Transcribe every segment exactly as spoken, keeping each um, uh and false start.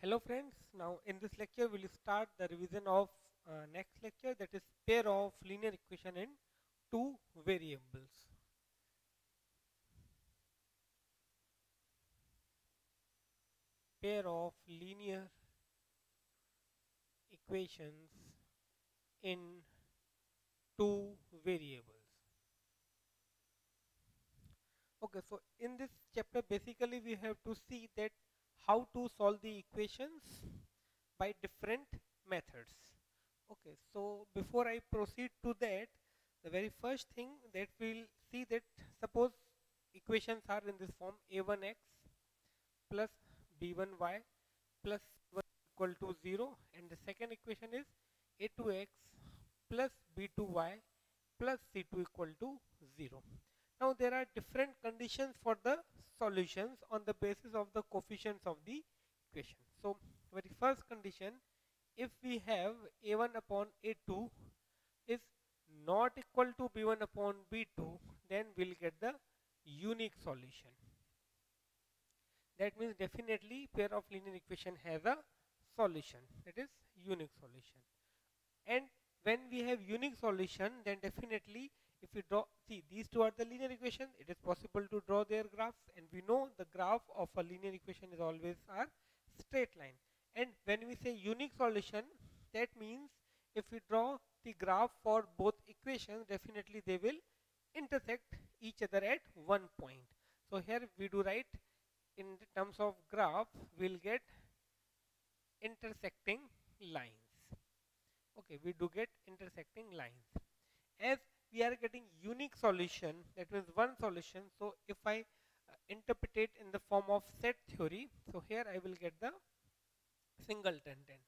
Hello friends, now in this lecture we will start the revision of uh, next lecture, that is pair of linear equation in two variables. Pair of linear equations in two variables. Okay, so in this chapter basically we have to see that how to solve the equations by different methods. Okay, so before I proceed to that, the very first thing that we'll see, that suppose equations are in this form: a one x plus b one y plus c one equal to zero, and the second equation is a two x plus b two y plus c two equal to zero. Now there are different conditions for the solutions on the basis of the coefficients of the equation. So very first condition, if we have a one upon a two is not equal to b one upon b two, then we'll get the unique solution. That means definitely pair of linear equation has a solution, that is unique solution. And when we have unique solution, then definitely if we draw, see these two are the linear equations, it is possible to draw their graphs, and we know the graph of a linear equation is always a straight line. And when we say unique solution, that means if we draw the graph for both equations, definitely they will intersect each other at one point. So here we do write in the terms of graph, we'll get intersecting lines. Okay, we do get intersecting lines. As we are getting unique solution, that means one solution, so if I uh, interpret it in the form of set theory, so here I will get the singleton then.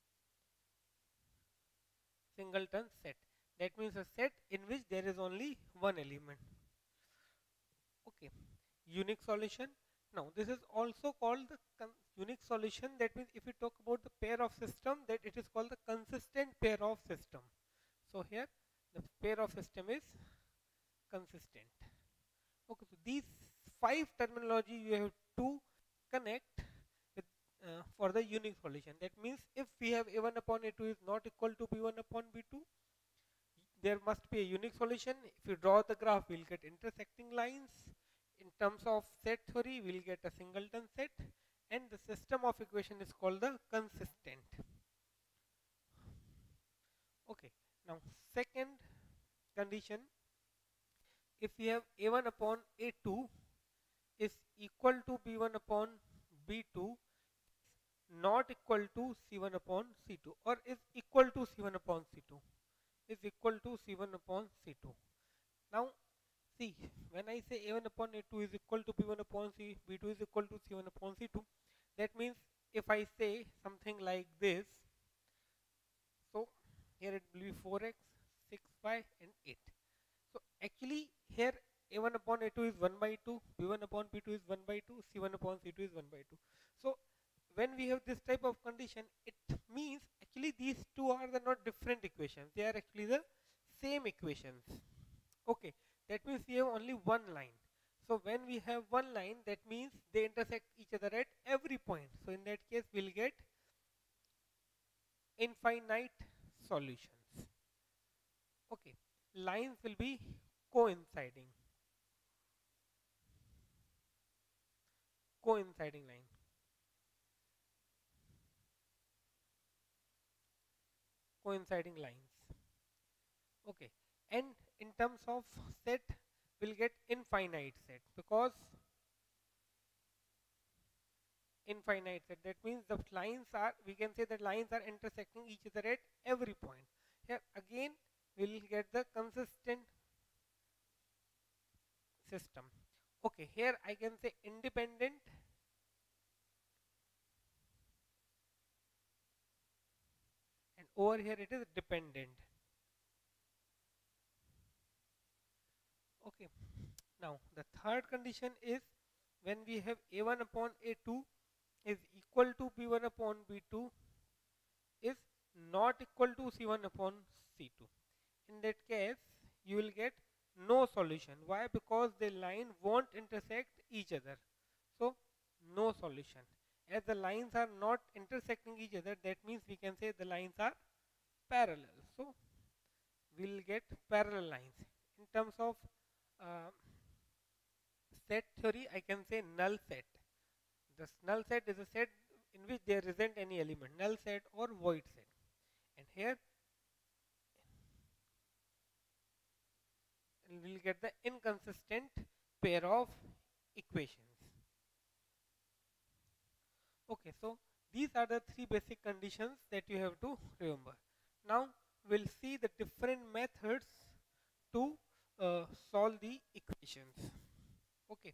Singleton set. That means a set in which there is only one element. Okay, unique solution. Now this is also called the unique solution. That means if we talk about the pair of system, that it is called the consistent pair of system. So here the pair of system is consistent. Okay, so these five terminology you have to connect with uh, for the unique solution. That means if we have a one upon a two is not equal to b one upon b two, there must be a unique solution. If you draw the graph, we'll get intersecting lines. In terms of set theory, we'll get a singleton set, and the system of equation is called the consistent. Okay, now second condition, if we have a one upon a two is equal to b one upon b two, not equal to c one upon c two, or is equal to c one upon c two, is equal to c one upon c two. Now see, when I say a one upon a two is equal to b one upon c, b two is equal to c one upon c two, that means if I say something like this, so here it will be four x, six y and eight. So actually here a one upon a two is one by two, b one upon b two is one by two, c one upon c two is one by two. So when we have this type of condition, it means actually these two are the not different equations, they are actually the same equations. Okay, that means we have only one line. So when we have one line, that means they intersect each other at every point. So in that case, we'll get infinite solutions. Okay, lines will be coinciding. Coinciding line. Coinciding lines. Okay, and in terms of set, we'll get infinite set, because infinite set, that means the lines are, we can say that lines are intersecting each other at every point. Here again we'll get the consistent system. Okay, here I can say independent and over here it is dependent. Okay, now the third condition is when we have a one upon a two is equal to b one upon b two is not equal to c one upon c two. In that case, you will get no solution. Why? Because the line won't intersect each other. So, no solution. as the lines are not intersecting each other, that means we can say the lines are parallel. So we'll get parallel lines. In terms of uh, set theory, I can say null set. The null set is a set in which there isn't any element, null set or void set. And here we'll get the inconsistent pair of equations. Okay, so these are the three basic conditions that you have to remember. Now we'll see the different methods to uh, solve the equations. Okay.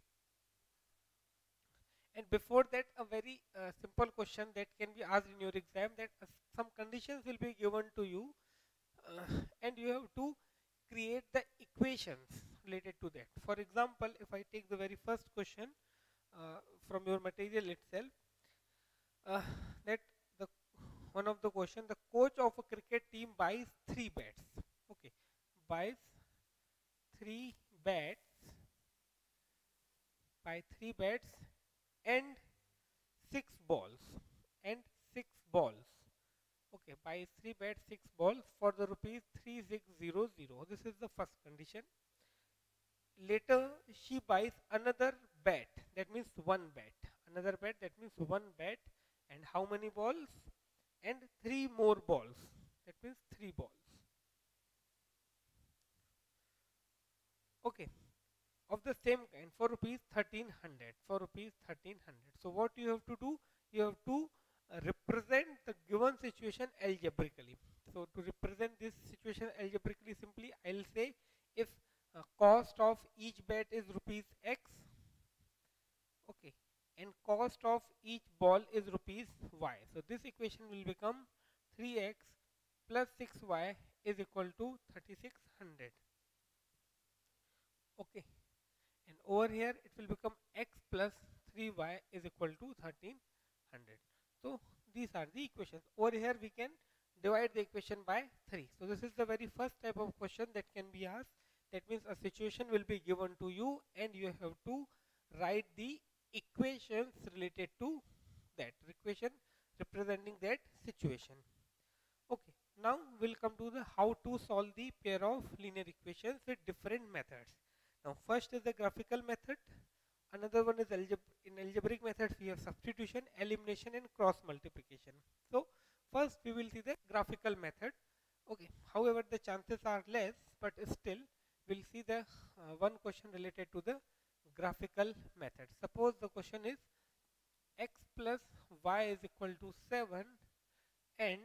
And before that, a very uh, simple question that can be asked in your exam, that uh, some conditions will be given to you uh, and you have to create the equations related to that. For example, if I take the very first question uh, from your material itself, uh, that the one of the question, the coach of a cricket team buys three bats. Okay, buys three bats, buy three bats and six balls and six balls. Okay, buys three bats, six balls for the rupees three six zero zero. This is the first condition. Later she buys another bat, that means one bat. Another bat, that means one bat, and how many balls? And three more balls, that means three balls. Okay, of the same kind for rupees thirteen hundred, for rupees thirteen hundred. So what you have to do, you have to uh, represent the given situation algebraically. So to represent this situation algebraically, simply I'll say if uh, cost of each bat is rupees x, okay, and cost of each ball is rupees y. So this equation will become three x plus six y is equal to thirty-six hundred. Okay, and over here it will become x plus three y is equal to thirteen hundred. So these are the equations. Over here we can divide the equation by three. So this is the very first type of question that can be asked. That means a situation will be given to you and you have to write the equations related to that equation representing that situation. Okay, now we'll come to the how to solve the pair of linear equations with different methods. Now first is the graphical method, another one is algebra. In algebraic methods we have substitution, elimination and cross multiplication. So first we will see the graphical method. Okay, however the chances are less, but still we'll see the uh, one question related to the graphical method. Suppose the question is x plus y is equal to seven and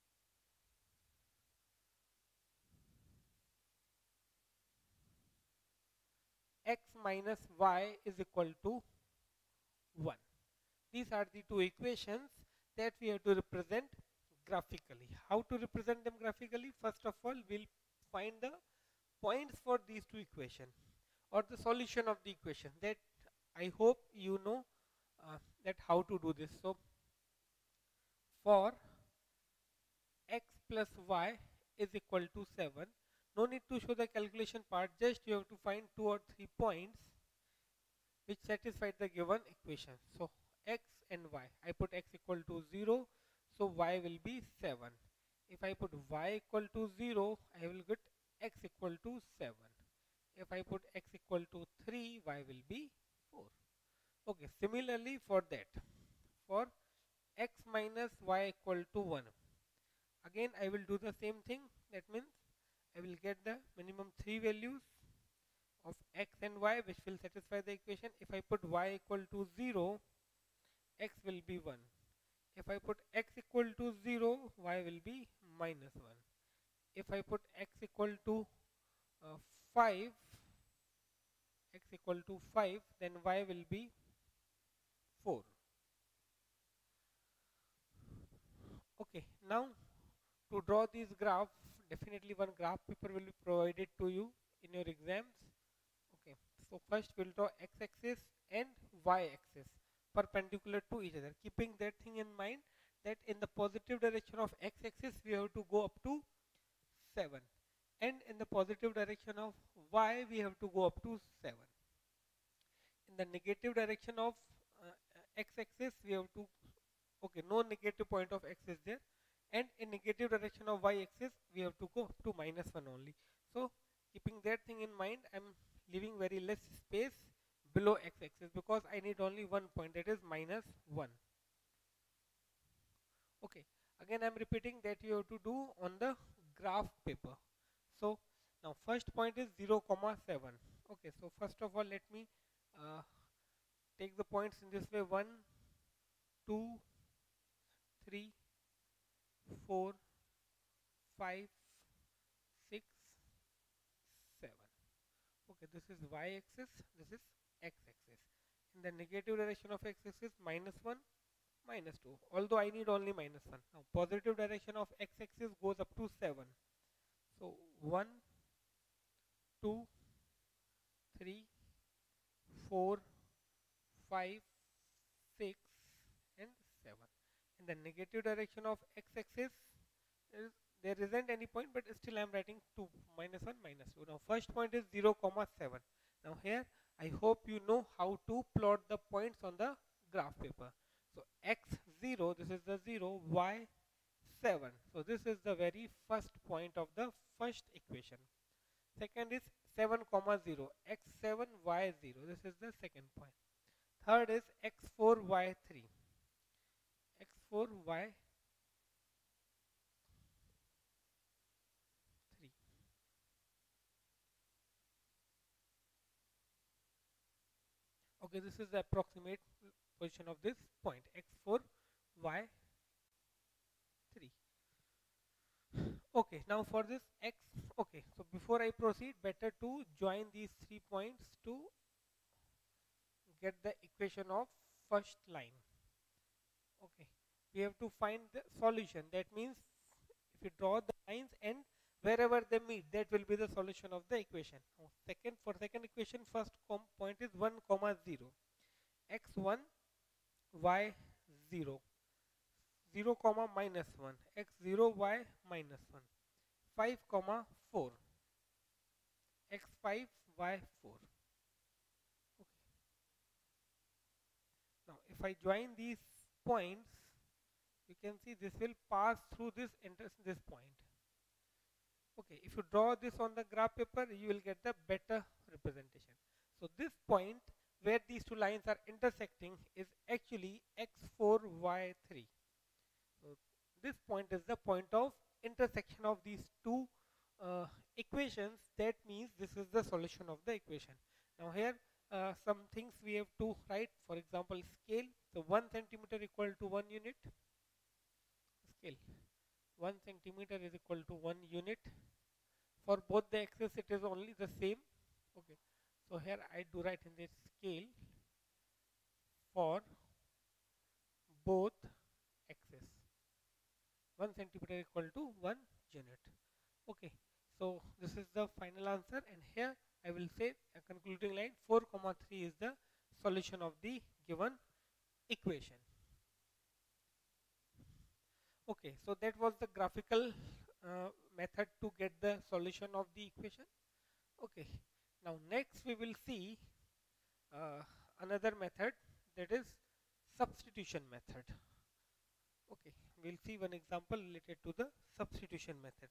x minus y is equal to one. These are the two equations that we have to represent graphically. How to represent them graphically? First of all, we'll find the points for these two equations or the solution of the equation. That I hope you know uh, that how to do this. So for x plus y is equal to seven, no need to show the calculation part, just you have to find two or three points which satisfy the given equation. So x and y, I put x equal to zero, so y will be seven. If I put y equal to zero, I will get x equal to seven. If I put x equal to three, y will be four. Okay, similarly for that, for x minus y equal to one, again I will do the same thing. That means I will get the minimum three values of x and y which will satisfy the equation. If I put y equal to zero, x will be one. If I put x equal to zero, y will be minus one. If I put x equal to uh, five, x equal to five, then y will be four. Okay, now to draw these graphs, definitely one graph paper will be provided to you in your exams. Okay, so first we'll draw x-axis and y-axis perpendicular to each other, keeping that thing in mind that in the positive direction of x-axis we have to go up to seven, and in the positive direction of y we have to go up to seven. In the negative direction of uh, x-axis we have to Okay, no negative point of x is there, and in negative direction of y-axis we have to go to minus one only. So keeping that thing in mind, I'm leaving very less space below x-axis because I need only one point, that is minus one. Okay, again I'm repeating that you have to do on the graph paper. So now first point is zero comma seven. Okay, so first of all let me uh, take the points in this way: one, two, three, four, five, six, seven. Okay, this is y-axis, this is x-axis. In the negative direction of x-axis, minus one, minus two. Although I need only minus one. Now positive direction of x-axis goes up to seven. So one, two, three, four, five, six, and seven. In the negative direction of x-axis, there, there isn't any point, but still I am writing two, minus one, minus two. Now first point is zero comma seven. Now here I hope you know how to plot the points on the graph paper. So x zero, this is the zero, y seven. So this is the very first point of the first equation. Second is seven comma zero, x seven, y zero. This is the second point. Third is x four, y three. x four, y three. Okay, this is the approximate position of this point, x four, y three. Okay, now for this x, okay, so before I proceed, better to join these three points to get the equation of first line. Okay, we have to find the solution. That means if you draw the lines and wherever they meet, that will be the solution of the equation. Now, second, for second equation, first point is one comma zero, x one, y zero, zero comma minus one, x zero, y minus one, five comma four, x five, y four. Okay. Now if I join these points, you can see this will pass through this enters this point. Okay, if you draw this on the graph paper, you will get the better representation. So this point where these two lines are intersecting is actually x four, y three. So this point is the point of intersection of these two uh, equations. That means this is the solution of the equation. Now here uh, some things we have to write. For example, scale. So one centimeter equal to one unit. Scale. One centimeter is equal to one unit. For both the axes it is only the same. Okay. So here I do write in this scale for both axes. one centimeter equal to one unit. Okay, so this is the final answer, and here I will say a concluding line: four comma three is the solution of the given equation. Okay, so that was the graphical uh, method to get the solution of the equation. Okay, now next we will see uh, another method, that is substitution method. Okay, we'll see one example related to the substitution method.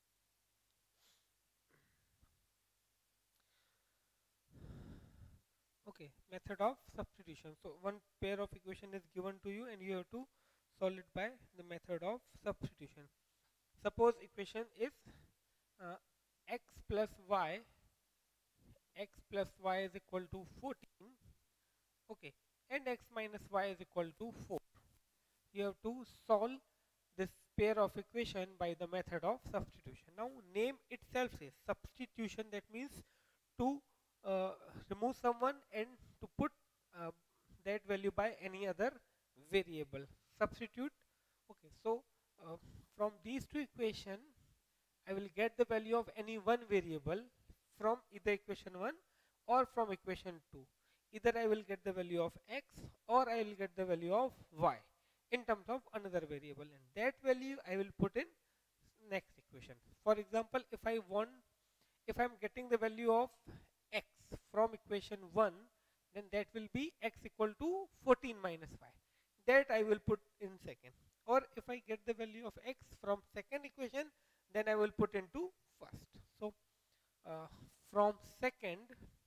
Okay, method of substitution. So one pair of equation is given to you and you have to solve it by the method of substitution. Suppose equation is uh, x plus y, x plus y is equal to fourteen, okay, and x minus y is equal to four. You have to solve this pair of equation by the method of substitution. Now name itself says substitution, that means to uh, remove someone and to put uh, that value by any other variable. Substitute. Okay, so uh, from these two equations I will get the value of any one variable from either equation one or from equation two. Either I will get the value of x or I will get the value of y in terms of another variable, and that value I will put in next equation. For example, if I want, if I am getting the value of x from equation one, then that will be x equal to fourteen minus y. that I will put in second. Or if I get the value of x from second equation, then I will put into first. So uh, from second,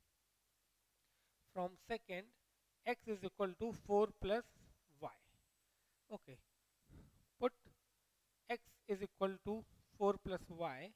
from second, x is equal to four plus y. Okay, put x is equal to four plus y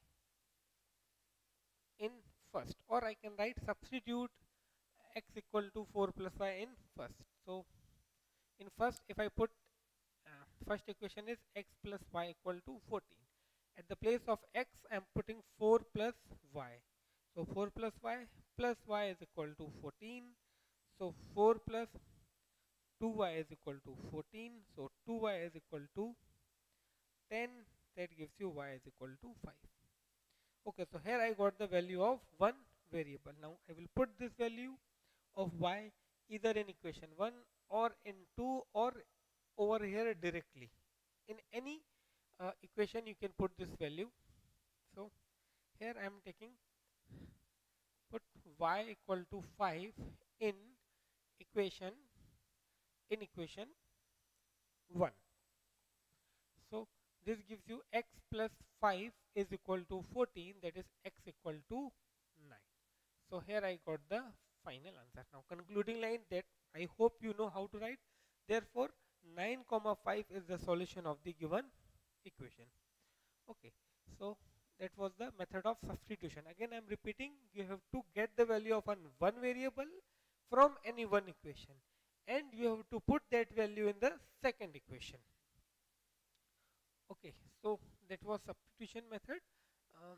in first, or I can write substitute x equal to four plus y in first. So in first, if I put uh, first equation is x plus y equal to fourteen. At the place of x, I am putting four plus y. So four plus y plus y is equal to fourteen. So four plus two y is equal to fourteen. So two y is equal to ten. That gives you y is equal to five. Okay, so here I got the value of one variable. Now I will put this value of y either in equation one or in two or over here directly. In any uh, equation you can put this value. So here I am taking, put y equal to five in equation in equation one. So this gives you x plus five is equal to fourteen, that is x equal to nine. So here I got the final answer. Now concluding line, that I hope you know how to write. Therefore nine comma five is the solution of the given equation. Okay, so that was the method of substitution. Again I am repeating, you have to get the value of an one variable from any one equation, and you have to put that value in the second equation. Okay, so that was substitution method. Um,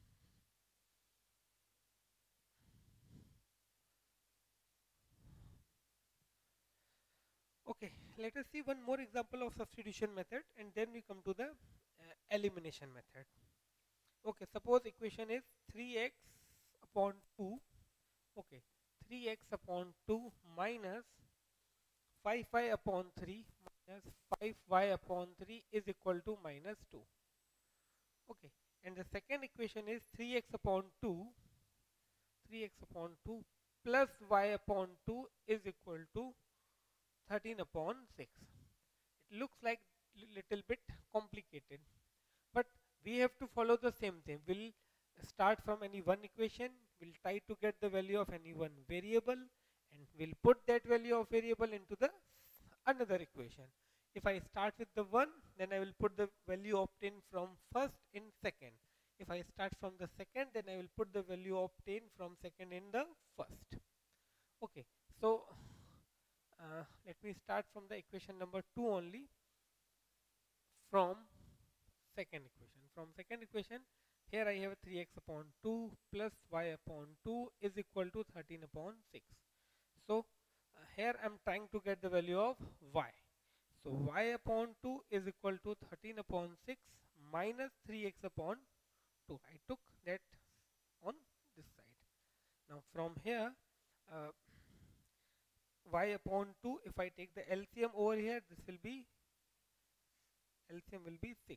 okay, let us see one more example of substitution method, and then we come to the uh, elimination method. Okay, suppose equation is three x upon two. Okay, three x upon two minus five y upon three minus five y upon three is equal to minus two. Okay, and the second equation is three x upon two, three x upon two plus y upon two is equal to thirteen upon six. It looks like little bit complicated, but we have to follow the same thing. We'll start from any one equation, we'll try to get the value of any one variable, and we'll put that value of variable into the another equation. If I start with the one, then I will put the value obtained from first in second. If I start from the second, then I will put the value obtained from second in the first. Okay, so uh, let me start from the equation number two only. From second equation, from second equation, here I have three x upon two plus y upon two is equal to thirteen upon six. So uh, here I am trying to get the value of y. So y upon two is equal to thirteen upon six minus three x upon two. I took that on this side. Now from here, uh, y upon two, if I take the L C M over here, this will be, L C M will be six.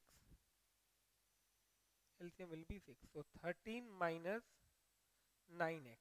L C M will be six. So thirteen minus nine x.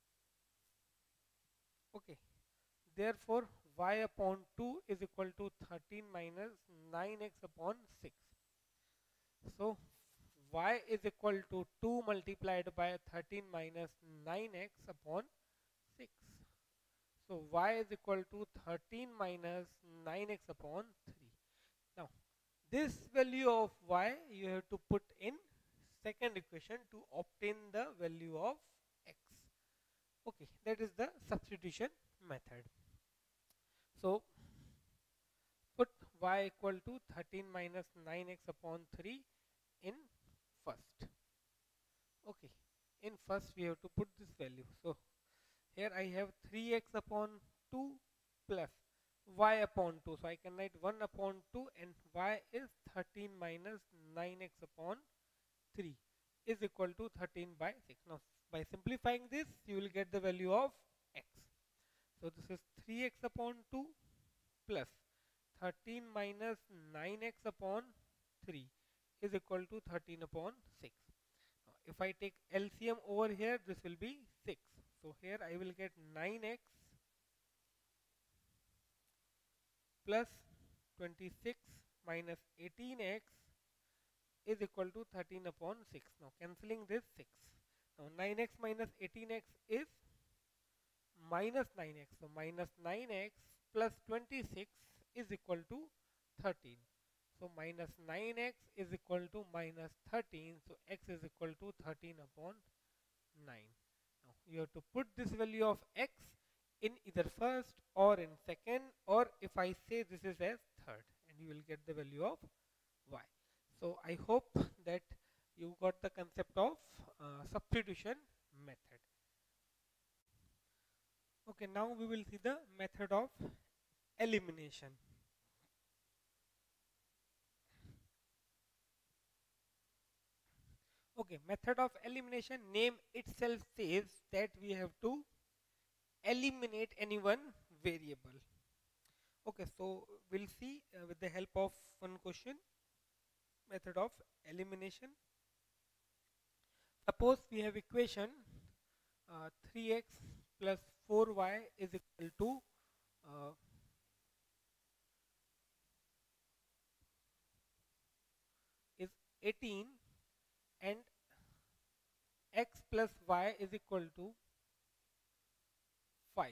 Okay. Therefore, y upon two is equal to thirteen minus nine x upon six. So y is equal to two multiplied by thirteen minus nine x upon six. So y is equal to thirteen minus nine x upon three. Now this value of y you have to put in second equation to obtain the value of x. Okay, that is the substitution method. So put y equal to thirteen minus nine x upon three in first. Okay, in first we have to put this value. So here I have three x upon two plus y upon two. So I can write one upon two, and y is thirteen minus nine x upon three is equal to thirteen by six. Now by simplifying this, you will get the value of x. So this is three x upon two plus thirteen minus nine x upon three is equal to thirteen upon six. Now if I take L C M over here, this will be six. So here I will get nine x plus twenty-six minus eighteen x is equal to thirteen upon six. Now cancelling this six. Now nine x minus eighteen x is minus nine x. So minus nine x plus twenty-six is equal to thirteen. So minus nine x is equal to minus thirteen. So x is equal to thirteen upon nine. Now you have to put this value of x in either first or in second, or if I say this is as third, and you will get the value of y. So I hope that you got the concept of uh, substitution method. Okay, now we will see the method of elimination. Okay, method of elimination, name itself says that we have to eliminate any one variable. Okay, so we'll see uh, with the help of one question, method of elimination. Suppose we have equation uh, three x plus four y is equal to uh, is eighteen and x plus y is equal to five.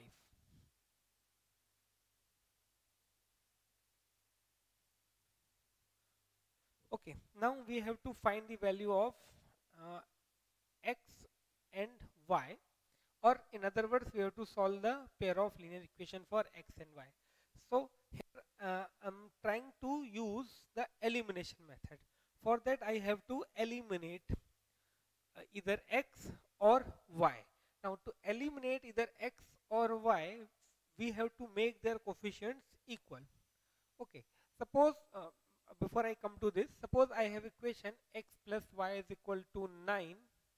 Okay, now we have to find the value of uh, x and y, or in other words we have to solve the pair of linear equation for x and y. So here uh, I'm trying to use the elimination method. For that I have to eliminate uh, either x or y. Now to eliminate either x or y, we have to make their coefficients equal. Okay, suppose uh, before I come to this, suppose I have equation x plus y is equal to nine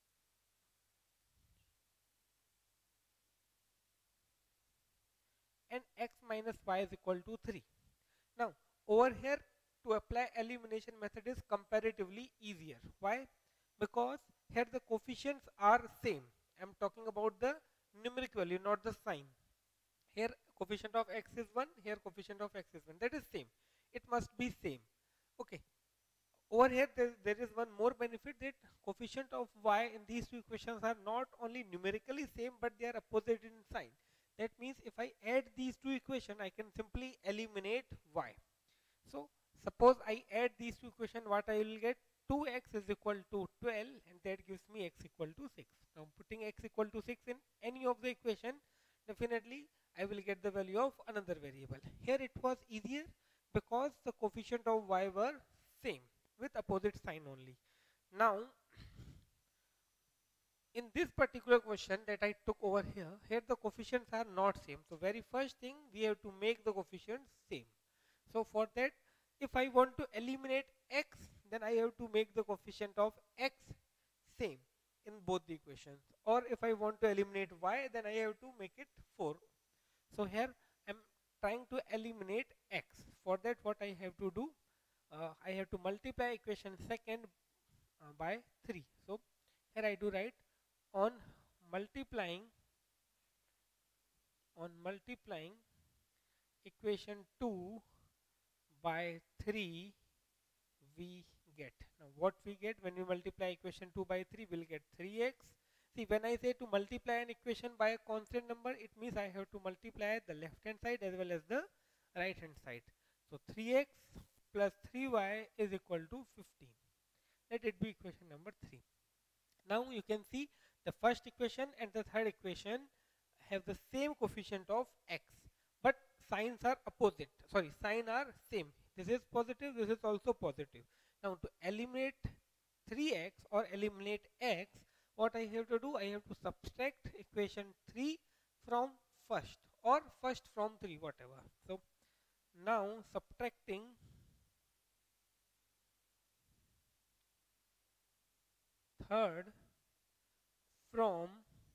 and x minus y is equal to three. Now over here to apply elimination method is comparatively easier. Why? Because here the coefficients are same. I am talking about the numeric value, not the sign. Here coefficient of x is one, here coefficient of x is one. That is same. It must be same. Okay. Over here there, there is one more benefit, that coefficient of y in these two equations are not only numerically same but they are opposite in sign. That means if I add these two equations, I can simply eliminate y. So suppose I add these two equations, what I will get? two x is equal to twelve, and that gives me x equal to six. Now putting x equal to six in any of the equation, definitely I will get the value of another variable. Here it was easier because the coefficient of y were same with opposite sign only. Now in this particular question that I took over here, here the coefficients are not same. So very first thing we have to make the coefficients same. So for that, if I want to eliminate x, then I have to make the coefficient of x same in both the equations. Or if I want to eliminate y, then I have to make it four. So here I am trying to eliminate x. For that, what I have to do, uh, I have to multiply equation second uh, by three. So here I do write on multiplying on multiplying equation two by three, we get, now what we get when we multiply equation two by three, we'll get three x. See, when I say to multiply an equation by a constant number, it means I have to multiply the left hand side as well as the right hand side. So three x plus three y is equal to fifteen. Let it be equation number three. Now you can see the first equation and the third equation have the same coefficient of x, but signs are opposite. Sorry, sign are same. This is positive, this is also positive. Now to eliminate three x or eliminate x, what I have to do, I have to subtract equation three from first, or first from three, whatever. So now subtracting third from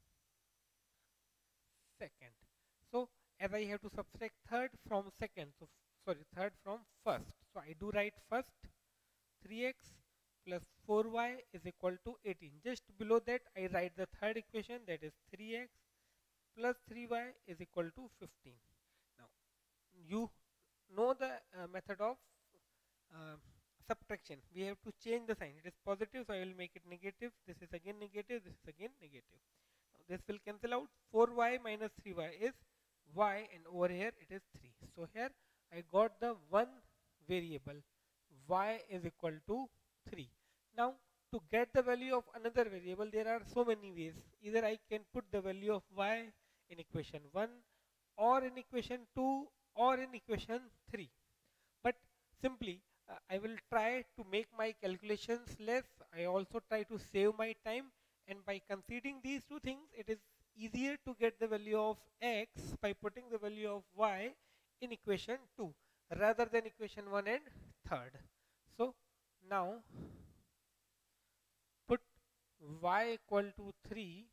second. So as I have to subtract third from second, so sorry, third from first. So I do write first three x plus four y is equal to eighteen. Just below that I write the third equation, that is three x plus three y is equal to fifteen. Now you know the uh, method of uh, subtraction. We have to change the sign. It is positive, so I will make it negative. This is again negative, this is again negative. Now this will cancel out. four y minus three y is y, and over here it is three. So here I got the one variable, y is equal to three. Now to get the value of another variable, there are so many ways. Either I can put the value of y in equation one, or in equation two, or in equation three. But simply uh, I will try to make my calculations less. I also try to save my time, and by considering these two things, it is easier to get the value of x by putting the value of y in equation two rather than equation one and third. So now put y equal to three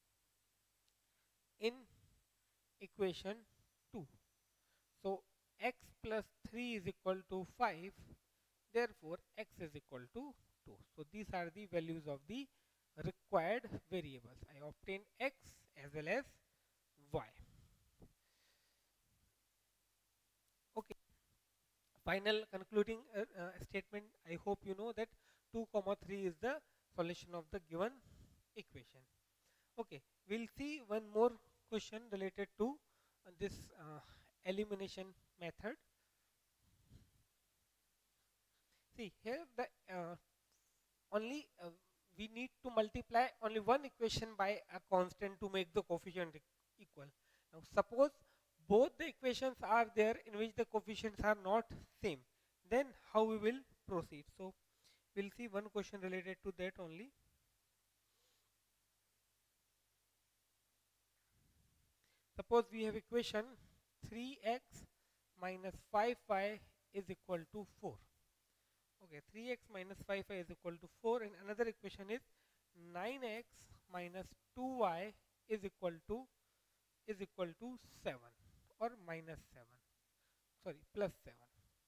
in equation two. So x plus three is equal to five, therefore x is equal to two. So these are the values of the required variables. I obtain x as well as y. Okay, final concluding uh, uh, statement. I hope you know that two comma three is the solution of the given equation. Okay, we'll see one more question related to uh, this uh, elimination method. See here, the uh, only uh, we need to multiply only one equation by a constant to make the coefficient equal. Now suppose both the equations are there in which the coefficients are not same, then how we will proceed? So we'll see one question related to that only. Suppose we have equation three x minus five y is equal to four. Okay, three x minus five y is equal to four, and another equation is nine x minus two y is equal to is equal to seven or minus seven. Sorry, plus seven.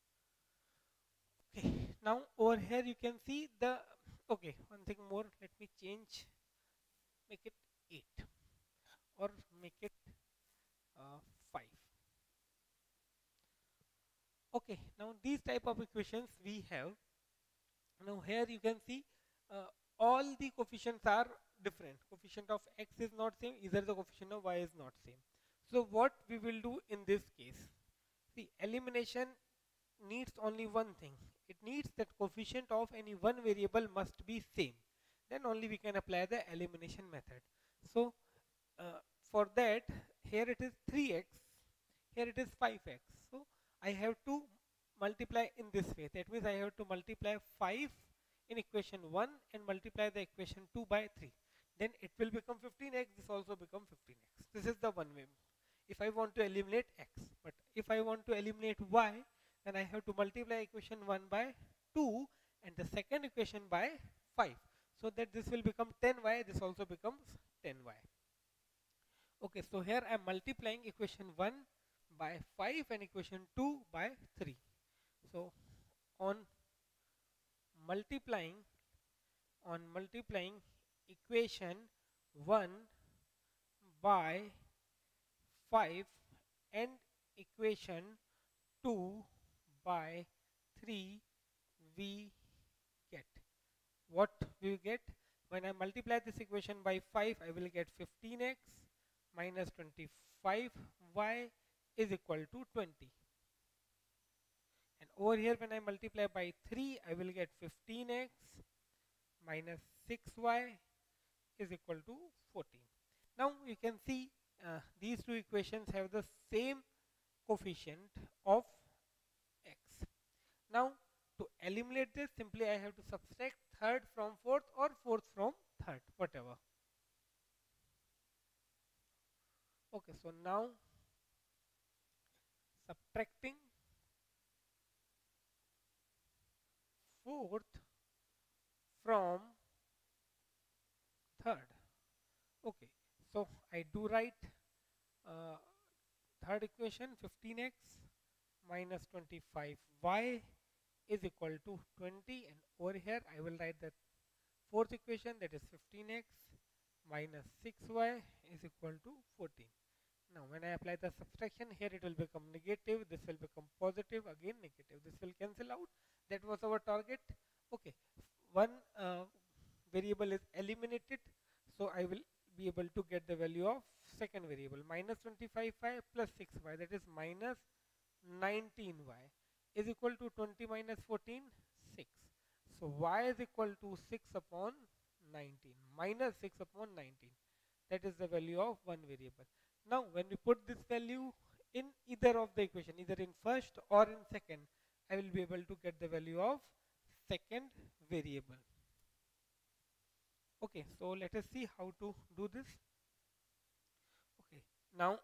Okay, now over here you can see the, okay, one thing more, let me change, make it eight or make it uh, five. Okay, now these type of equations we have. Now here you can see uh, all the coefficients are different. Coefficient of x is not same, either the coefficient of y is not same. So what we will do in this case? See, elimination needs only one thing. It needs that coefficient of any one variable must be same. Then only we can apply the elimination method. So uh, for that, here it is three x, here it is five x. So I have to multiply in this way. That means I have to multiply five in equation one and multiply the equation two by three. Then it will become fifteen x, this also become fifteen x. This is the one way if I want to eliminate x. But if I want to eliminate y, then I have to multiply equation one by two and the second equation by five. So that this will become ten y, this also becomes ten y. Okay, so here I am multiplying equation one by five and equation two by three. So on multiplying on multiplying equation one by five and equation two by three, we get what we get. When I multiply this equation by five, I will get fifteen x minus twenty-five y is equal to twenty. And over here when I multiply by three, I will get fifteen x minus six y is equal to fourteen. Now you can see uh, these two equations have the same coefficient of x. Now to eliminate this, simply I have to subtract third from fourth or fourth from third, whatever. Okay, so now subtracting fourth from third. Okay, so I do write uh, third equation fifteen x minus twenty-five y is equal to twenty, and over here I will write the fourth equation, that is fifteen x minus six y is equal to fourteen. Now when I apply the subtraction, here it will become negative, this will become positive, again negative, this will cancel out. That was our target. Okay, one uh, variable is eliminated, so I will be able to get the value of second variable, minus twenty-five y plus six y, that is minus nineteen y is equal to twenty minus fourteen, six. So y is equal to six upon nineteen, minus six upon nineteen. That is the value of one variable. Now when we put this value in either of the equation, either in first or in second, I will be able to get the value of second variable. Okay, so let us see how to do this. Okay, now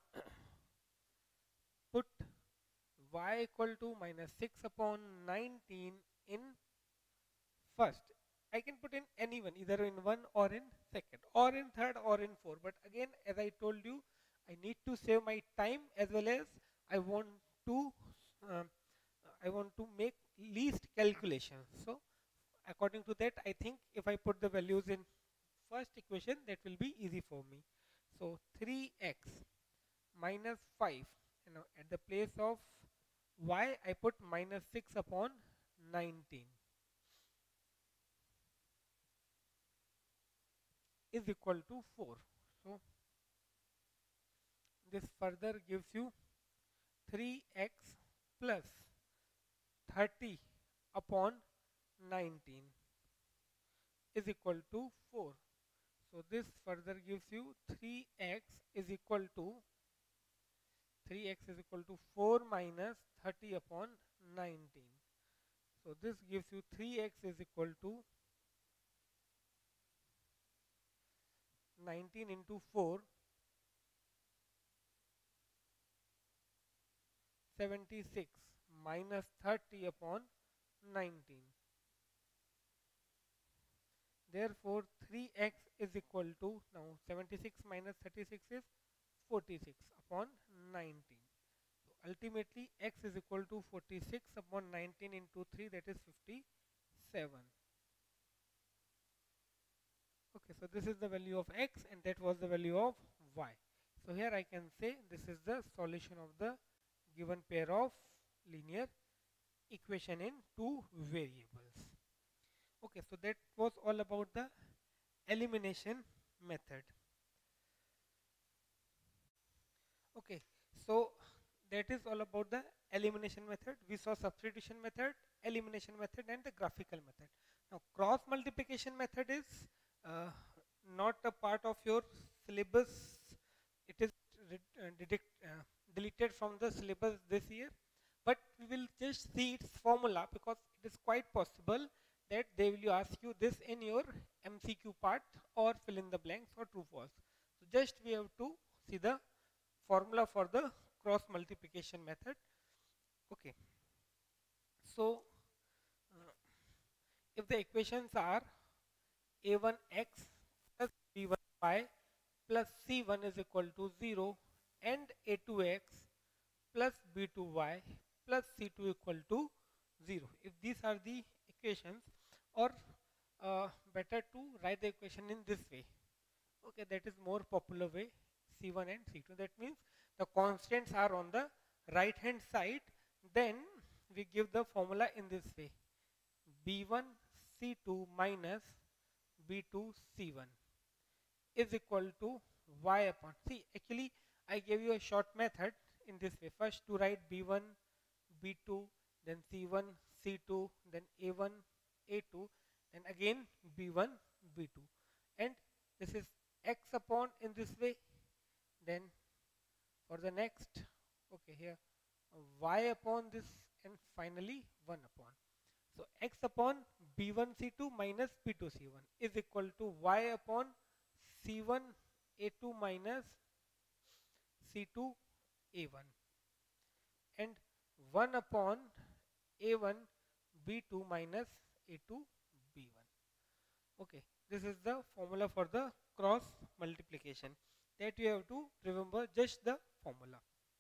put y equal to minus six upon nineteen in first. I can put in any one, either in one or in second, or in third or in four. But again, as I told you, I need to save my time as well as I want to uh, I want to make least calculations. So according to that, I think if I put the values in first equation, that will be easy for me. So three x minus five, you know, at the place of y I put minus six upon nineteen is equal to four. So this further gives you three x plus thirty upon nineteen is equal to four. So this further gives you three x is equal to three x is equal to four minus thirty upon nineteen. So this gives you three x is equal to nineteen into four, seventy-six minus thirty upon nineteen. Therefore three x is equal to, now seventy-six minus thirty-six is forty-six upon nineteen. So ultimately x is equal to forty-six upon nineteen into three, that is fifty-seven. Okay, so this is the value of x and that was the value of y. So here I can say this is the solution of the given pair of linear equation in two variables. Okay, so that was all about the elimination method. Okay, so that is all about the elimination method. We saw substitution method, elimination method and the graphical method. Now cross multiplication method is uh, not a part of your syllabus. It is uh, uh, deleted from the syllabus this year, but we will just see its formula because it is quite possible that they will ask you this in your M C Q part or fill in the blanks or true false. So just we have to see the formula for the cross multiplication method. Okay, so uh, if the equations are a one x plus b one y plus c one is equal to zero and a two x plus b two y plus c two equal to zero, if these are the equations, or uh, better to write the equation in this way. Okay, that is more popular way, c one and c two. That means the constants are on the right hand side, then we give the formula in this way, b one c two minus b two c one is equal to y upon, see actually I gave you a short method in this way, first to write b one b two, then c one c two, then a one a two, then again b one b two, and this is x upon in this way, then for the next, okay, here y upon this, and finally one upon. So x upon b one c two minus b two c one is equal to y upon c one a two minus c two a one, and one upon a one b two minus a two b one. Okay, this is the formula for the cross multiplication, that you have to remember just the formula.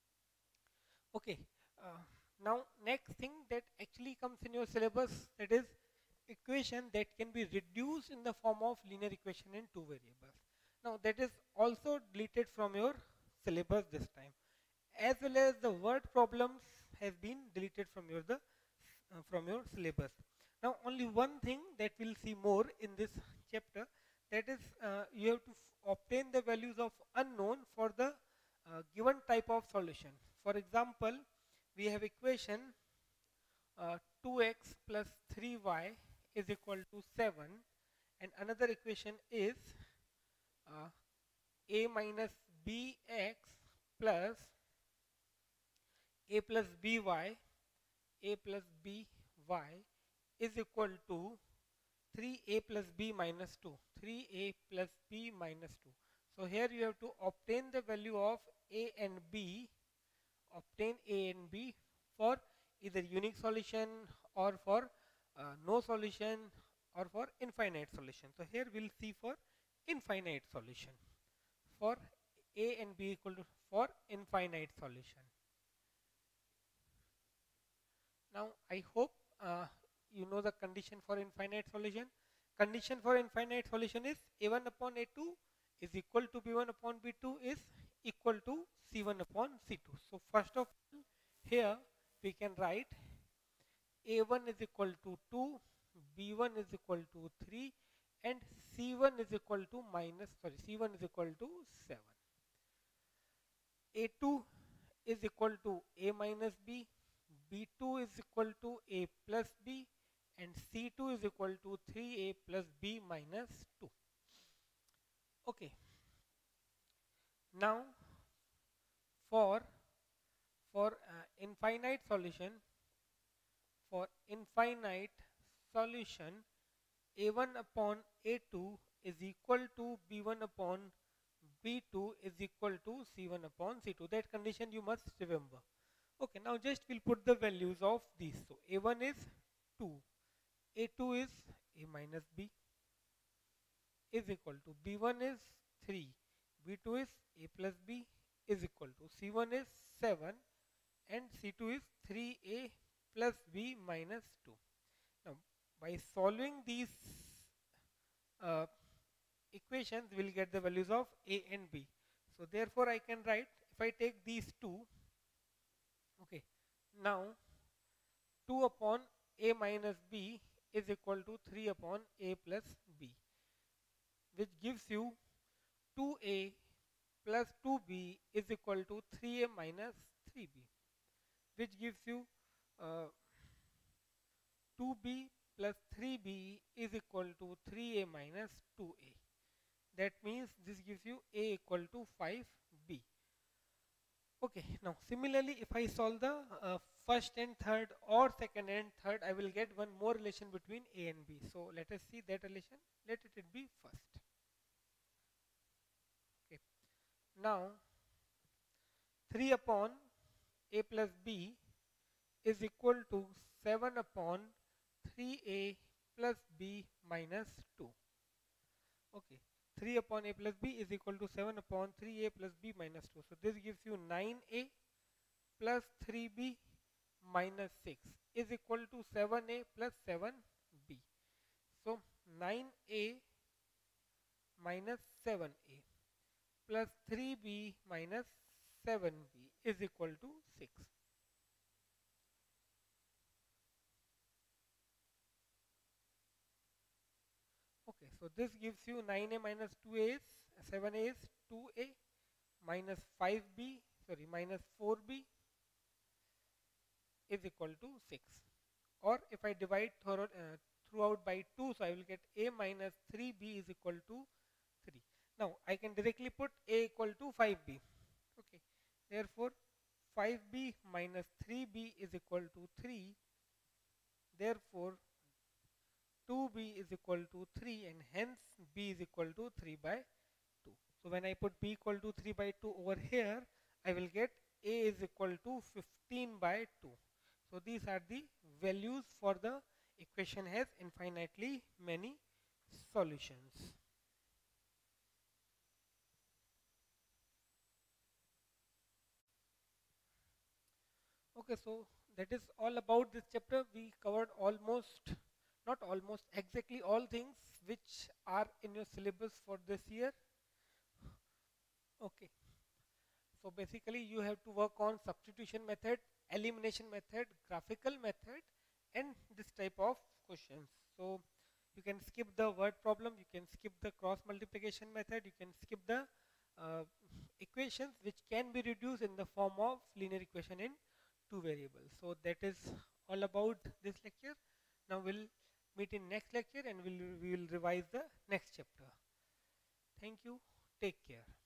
Okay, uh, now next thing that actually comes in your syllabus, that is equation that can be reduced in the form of linear equation in two variables. Now that is also deleted from your syllabus this time, as well as the word problems has been deleted from your the uh, from your syllabus. Now only one thing that we'll see more in this chapter, that is uh, you have to obtain the values of unknown for the uh, given type of solution. For example, we have equation uh, two x plus three y is equal to seven, and another equation is uh, a minus bx plus a plus by, a plus by is equal to three a plus b minus two, three a plus b minus two. So here you have to obtain the value of a and b, obtain a and b for either unique solution or for uh, no solution or for infinite solution. So here we'll see for infinite solution, for a and b equal to for infinite solution. Now I hope uh, you know the condition for infinite solution. Condition for infinite solution is a one upon a two is equal to b one upon b two is equal to c one upon c two. So first of all, here we can write a one is equal to two, b one is equal to three, and c one is equal to minus sorry c one is equal to seven. a two is equal to a minus b, b two is equal to a plus b, and c two is equal to three a plus b minus two. Okay. Now for for uh, infinite solution, for infinite solution, a one upon a two is equal to b one upon b two is equal to c one upon c two. That condition you must remember. Okay, now just we'll put the values of these. So a one is two, a two is a minus b is equal to b one is three, b two is a plus b is equal to c one is seven, and c two is three a plus b minus two. Now by solving these uh, equations, we will get the values of a and b. So therefore I can write, if I take these two, okay, now two upon a minus b is equal to three upon a plus b, which gives you two a plus two b is equal to three a minus three b, which gives you uh, two b plus three b is equal to three a minus two a. That means this gives you a equal to five b. Okay, now similarly if I solve the uh, first and third or second and third, I will get one more relation between a and b. So let us see that relation. Let it be first. Okay, now three upon a plus b is equal to seven upon three a plus b minus two. Okay, three upon a plus b is equal to seven upon three a plus b minus two. So this gives you nine a plus three b minus six is equal to seven a plus seven b. So nine a minus seven a plus three b minus seven b is equal to six. Okay, so this gives you nine a minus two a is seven a is two a minus five b sorry minus four b is equal to six. Or if I divide throughout, uh, throughout by two, so I will get a minus three b is equal to three. Now I can directly put a equal to five b. Okay, therefore five b minus three b is equal to three. Therefore two b is equal to three, and hence b is equal to three by two. So when I put b equal to three by two over here, I will get a is equal to fifteen by two. So these are the values for the equation has infinitely many solutions. Okay, so that is all about this chapter. We covered almost, not almost, exactly all things which are in your syllabus for this year. Okay. So basically you have to work on substitution method, elimination method, graphical method, and this type of questions. So you can skip the word problem, you can skip the cross multiplication method, you can skip the uh, equations which can be reduced in the form of linear equation in two variables. So that is all about this lecture. Now we'll meet in next lecture and we'll, we will revise the next chapter. Thank you. Take care.